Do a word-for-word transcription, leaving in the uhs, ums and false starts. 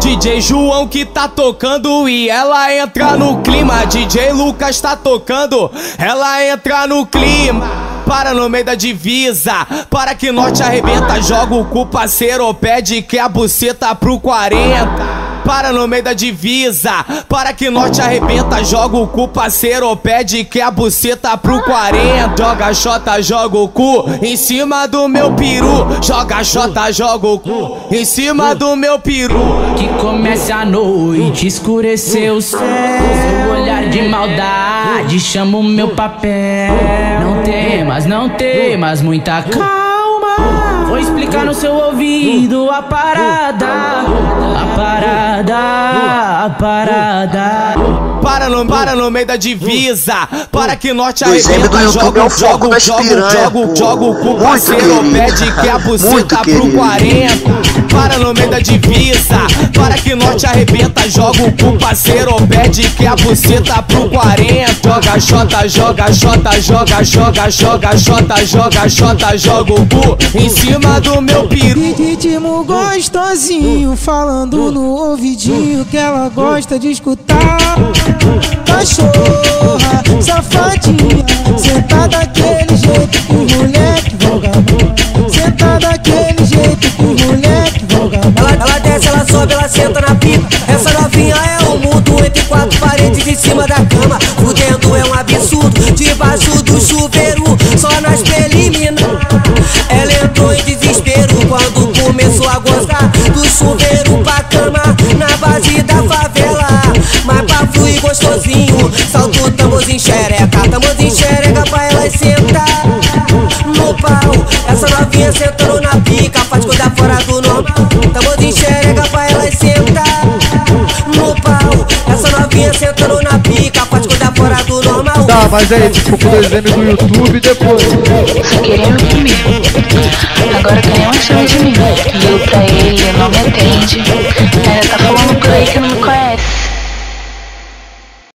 D J João que tá tocando e ela entra no clima. D J Lucas tá tocando, ela entra no clima. Para no meio da divisa, para que norte arrebenta. Joga o cu, parceiro, pede que a buceta pro quarenta. Para no meio da divisa, para que norte arrebenta. Joga o cu, parceiro, pede que a buceta pro quarenta. Joga xota, joga o cu em cima do meu peru. Joga xota, joga o cu em cima do meu peru. Que comece a noite, escureceu o céu. Seu olhar de maldade chama o meu papel. Não temas, não temas, muita calma. Vou explicar no seu ouvido a parada, a parada, a parada. Para no, para no meio da divisa, para que norte arrebenta. Do YouTube é o foco das piranhas, joga, joga o cu, parceiro, pede que a buceta pro quarenta. Para no meio da divisa, para que norte arrebenta. Joga o cu, parceiro, pede que a buceta pro quarenta. Joga xota, joga xota, joga, joga, joga xota, joga xota, joga o cu em cima do meu peru. Ritmo gostosinho, falando no ouvidinho que ela gosta de escutar. Cachorra, safadinha, senta daquele jeito que o moleque voga. Senta daquele jeito que o moleque voga. Ela, ela desce, ela sobe, ela senta na pica. Essa novinha é um mundo entre quatro paredes em cima da cama. Fudendo é um absurdo, debaixo do chuveiro, só nas preliminares. Ela entrou em desespero quando começou a gostar do chuveiro pra cama, na base da favela. Mas pra fluir gostosinho, salta o tamborzinho xereca, tamborzinho xereca pra ela sentar no pau. Essa novinha sentando na pica, faz coisa fora do normal. Tamborzinho xereca pra ela sentar no pau. Essa novinha sentando na pica, faz coisa fora do normal. Tá, mas aí, tipo, com dois M do YouTube depois. Só querendo comigo. Agora querendo atrás de mim. Ligo pra ele, ele não me atende.